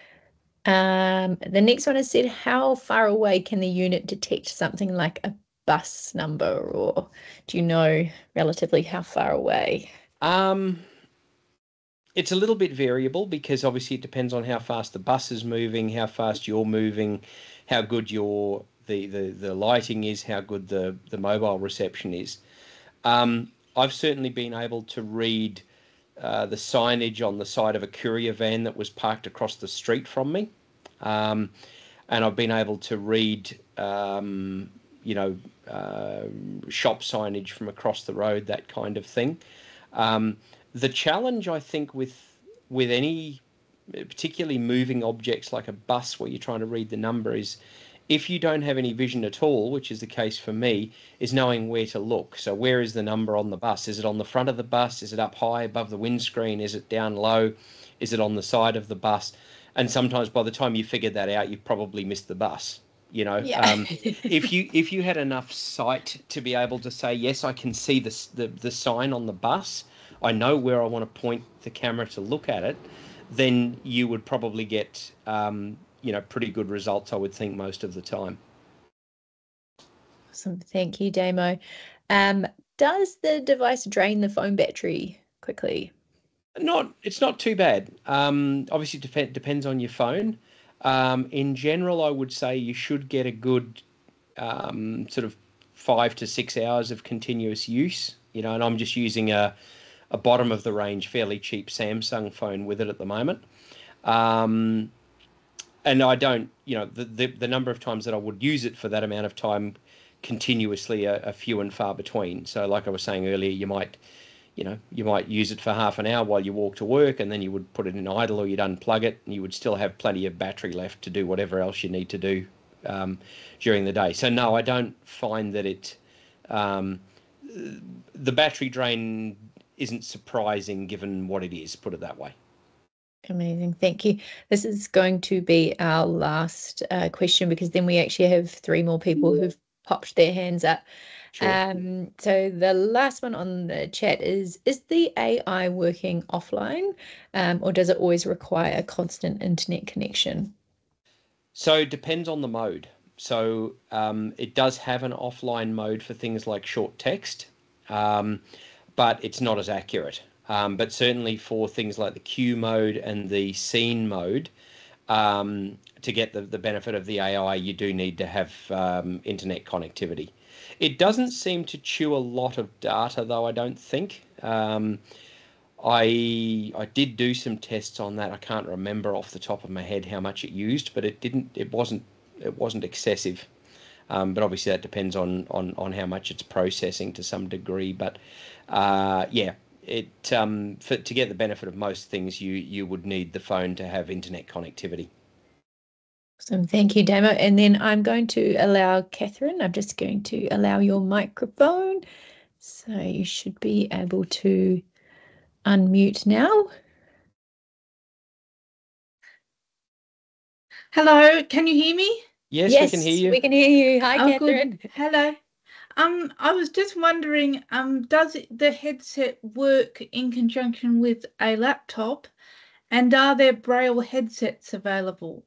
Speaker 1: Um, the next one is said, how far away can the unit detect something like a bus number, or do you know relatively how far away?
Speaker 2: Um, it's a little bit variable because obviously it depends on how fast the bus is moving, how fast you're moving, how good your the the, the lighting is, how good the the mobile reception is. Um, I've certainly been able to read uh, the signage on the side of a courier van that was parked across the street from me. Um, and I've been able to read, um, you know, uh, shop signage from across the road, that kind of thing. Um, the challenge, I think, with with any particularly moving objects like a bus where you're trying to read the number is if you don't have any vision at all, which is the case for me, is knowing where to look. So where is the number on the bus? Is it on the front of the bus? Is it up high above the windscreen? Is it down low? Is it on the side of the bus? And sometimes by the time you figured that out, you've probably missed the bus. You know,
Speaker 1: Yeah.
Speaker 2: um, if you if you had enough sight to be able to say, yes, I can see the, the, the sign on the bus, I know where I want to point the camera to look at it, then you would probably get, um, you know, pretty good results, I would think, most of the time.
Speaker 1: Awesome. Thank you, Damo. Um, does the device drain the phone battery quickly?
Speaker 2: Not, it's not too bad. Um, obviously, dep- depends on your phone. Um, in general, I would say you should get a good um, sort of five to six hours of continuous use. You know, and I'm just using a, a bottom of the range, fairly cheap Samsung phone with it at the moment. Um, and I don't, you know, the, the the number of times that I would use it for that amount of time continuously are, are few and far between. So, like I was saying earlier, you might, you know, you might use it for half an hour while you walk to work, and then you would put it in idle or you'd unplug it, and you would still have plenty of battery left to do whatever else you need to do um, during the day. So, no, I don't find that it, um, the battery drain isn't surprising given what it is, put it that way.
Speaker 1: Amazing, thank you. This is going to be our last uh, question because then we actually have three more people who've popped their hands up.
Speaker 2: Sure.
Speaker 1: Um, so the last one on the chat is, is the A I working offline um, or does it always require a constant internet connection?
Speaker 2: So it depends on the mode. So um, it does have an offline mode for things like short text, um, but it's not as accurate. Um, but certainly for things like the queue mode and the scene mode, um, to get the, the benefit of the A I, you do need to have um, internet connectivity. It doesn't seem to chew a lot of data, though, I don't think. Um, I I did do some tests on that. I can't remember off the top of my head how much it used, but it didn't. It wasn't. It wasn't excessive. Um, but obviously that depends on on on how much it's processing to some degree. But uh, yeah, it um, for, to get the benefit of most things, you you would need the phone to have internet connectivity.
Speaker 1: Awesome, thank you, Damo. And then I'm going to allow Catherine. I'm just going to allow your microphone, so you should be able to unmute now.
Speaker 8: Hello, can you hear me?
Speaker 2: Yes,
Speaker 1: Yes,
Speaker 2: we can hear you.
Speaker 1: we can hear you. Hi,
Speaker 8: Oh,
Speaker 1: Catherine.
Speaker 8: good. Hello. Um, I was just wondering, um, does it, the headset work in conjunction with a laptop, and are there Braille headsets available?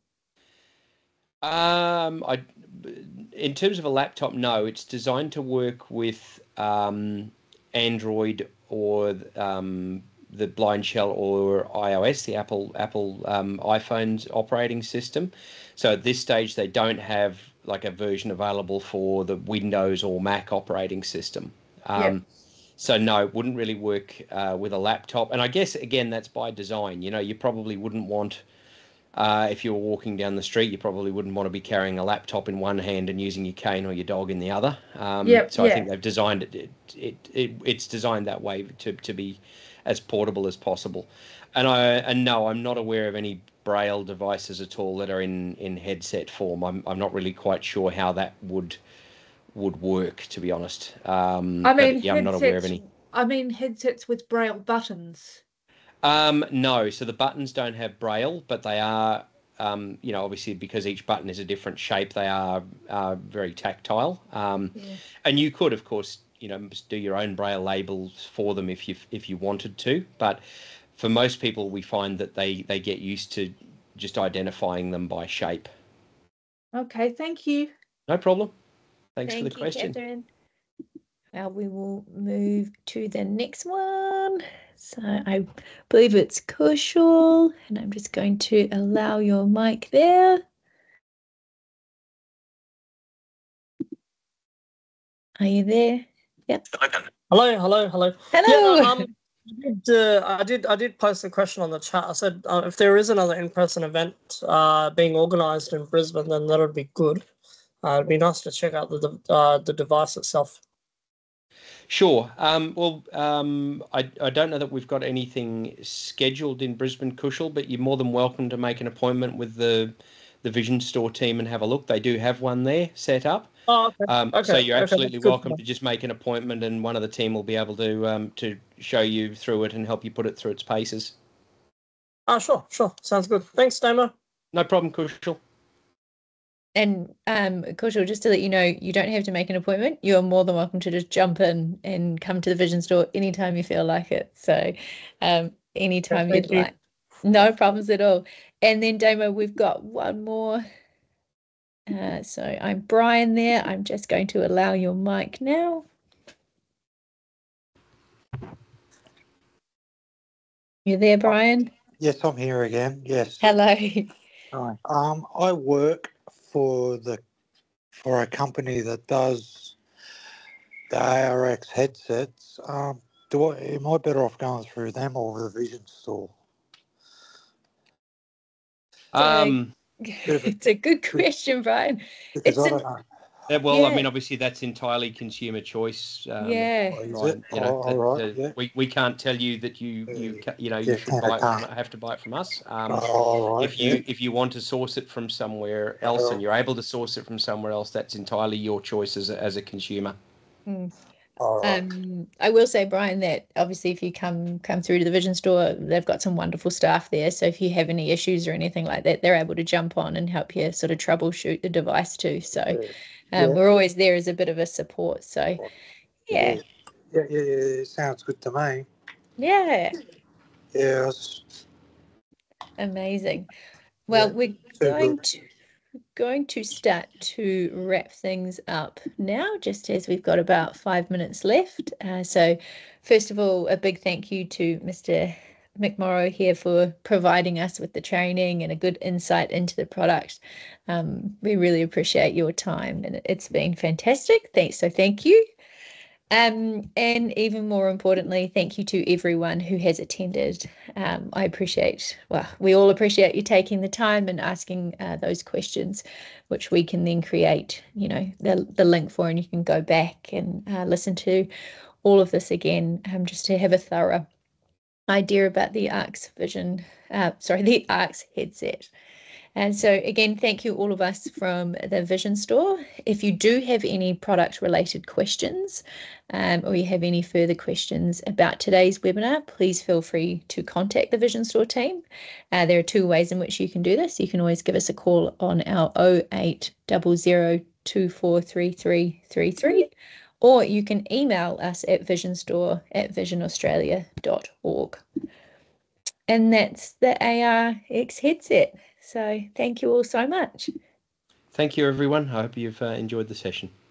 Speaker 2: Um, I, in terms of a laptop, no. It's designed to work with um, Android or um, the Blind Shell or iOS, the Apple Apple um, iPhone's operating system. So at this stage, they don't have like a version available for the Windows or Mac operating system. Um,
Speaker 8: Yep.
Speaker 2: So no, it wouldn't really work uh, with a laptop. And I guess again, that's by design. You know, you probably wouldn't want. Uh, if you were walking down the street, you probably wouldn't want to be carrying a laptop in one hand and using your cane or your dog in the other. Um,
Speaker 8: Yep,
Speaker 2: so I
Speaker 8: yeah.
Speaker 2: think they've designed it, it, it, it. It's designed that way to, to be as portable as possible. And I and no, I'm not aware of any Braille devices at all that are in, in headset form. I'm I'm not really quite sure how that would would work, to be honest. Um,
Speaker 8: I
Speaker 2: but
Speaker 8: mean,
Speaker 2: yeah, I'm not aware of
Speaker 8: headsets.
Speaker 2: any.
Speaker 8: I mean, headsets with Braille buttons.
Speaker 2: Um, no, so the buttons don't have Braille, but they are, um, you know, obviously because each button is a different shape, they are uh, very tactile. Um,
Speaker 8: Yeah.
Speaker 2: and you could, of course, you know, just do your own Braille labels for them if you if you wanted to. But for most people, we find that they they get used to just identifying them by shape.
Speaker 8: Okay, thank you.
Speaker 2: No problem. Thanks
Speaker 1: Thank
Speaker 2: for the
Speaker 1: you,
Speaker 2: question.
Speaker 1: Catherine. Now we will move to the next one. So I believe it's Kushal, and I'm just going to allow your mic there. Are you there? Yep.
Speaker 9: Hello, hello, hello.
Speaker 1: Hello.
Speaker 9: Yeah, no, um, I did, uh, I did, I did post a question on the chat. I said uh, if there is another in-person event uh, being organised in Brisbane, then that would be good. Uh, it'd be nice to check out the de- uh, the device itself.
Speaker 2: Sure. Um, well, um, I, I don't know that we've got anything scheduled in Brisbane, Kushal, but you're more than welcome to make an appointment with the the Vision Store team and have a look. They do have one there set up.
Speaker 9: Oh, okay.
Speaker 2: Um,
Speaker 9: okay.
Speaker 2: so you're
Speaker 9: okay,
Speaker 2: absolutely
Speaker 9: that's good.
Speaker 2: welcome to just make an appointment, and one of the team will be able to um, to show you through it and help you put it through its paces.
Speaker 9: Ah, sure, sure. Sounds good. Thanks, Damo.
Speaker 2: No problem, Kushal.
Speaker 1: And um, Kushal, just to let you know, you don't have to make an appointment. You're more than welcome to just jump in and come to the Vision Store anytime you feel like it. So um, anytime
Speaker 9: Thank
Speaker 1: you'd
Speaker 9: you.
Speaker 1: like. No problems at all. And then, Damo, we've got one more. Uh, so I'm Brian there. I'm just going to allow your mic now. You there, Brian?
Speaker 6: Yes, I'm here again. Yes.
Speaker 1: Hello.
Speaker 6: Hi. Um, I work for the for a company that does the ARx headsets. Um, do I am I better off going through them or the Vision Store?
Speaker 2: Um,
Speaker 1: It's a good question, Brian.
Speaker 6: Because
Speaker 1: It's
Speaker 6: I
Speaker 1: an,
Speaker 6: don't know.
Speaker 2: Uh, well, I
Speaker 1: Yeah.
Speaker 2: mean, obviously that's entirely consumer choice. Um,
Speaker 1: Yeah.
Speaker 6: Oh, is
Speaker 2: Brian,
Speaker 6: it?
Speaker 2: you know,
Speaker 6: Oh,
Speaker 2: that,
Speaker 6: all right,
Speaker 2: uh,
Speaker 6: yeah.
Speaker 2: we, we can't tell you that you you
Speaker 6: Uh,
Speaker 2: ca- you know
Speaker 6: yeah,
Speaker 2: you should
Speaker 6: can, I
Speaker 2: buy it from,
Speaker 6: can't.
Speaker 2: have to buy it from us. Um,
Speaker 6: Oh, all right,
Speaker 2: if you
Speaker 6: yeah.
Speaker 2: if you want to source it from somewhere else and you're able to source it from somewhere else, that's entirely your choice as a, as a consumer.
Speaker 1: Mm.
Speaker 6: All right.
Speaker 1: Um, I will say, Brian, that obviously if you come come through to the Vision Store, they've got some wonderful staff there. So if you have any issues or anything like that, they're able to jump on and help you sort of troubleshoot the device too. So
Speaker 6: Yeah.
Speaker 1: um,
Speaker 6: Yeah.
Speaker 1: we're always there as a bit of a support. So yeah,
Speaker 6: Yeah. Yeah, yeah, yeah, sounds good to me.
Speaker 1: yeah,
Speaker 6: Yeah, I was,
Speaker 1: amazing. Well,
Speaker 6: yeah,
Speaker 1: we're
Speaker 6: too
Speaker 1: going
Speaker 6: good.
Speaker 1: to going to start to wrap things up now, just as we've got about five minutes left. Uh, so first of all, a big thank you to Mister McMorrow here for providing us with the training and a good insight into the product. Um, we really appreciate your time, and it's been fantastic. Thanks. So thank you. Um, and even more importantly, thank you to everyone who has attended. Um, I appreciate, well, we all appreciate you taking the time and asking uh, those questions, which we can then create, you know, the, the link for, and you can go back and uh, listen to all of this again, um, just to have a thorough idea about the ARx Vision, uh, sorry, the ARx headset. And so again, thank you all of us from the Vision Store. If you do have any product related questions um, or you have any further questions about today's webinar, please feel free to contact the Vision Store team. Uh, there are two ways in which you can do this. You can always give us a call on our oh eight zero zero two four three three three three, or you can email us at visionstore at vision australia dot org. And that's the ARx headset. So thank you all so much.
Speaker 2: Thank you, everyone. I hope you've uh, enjoyed the session.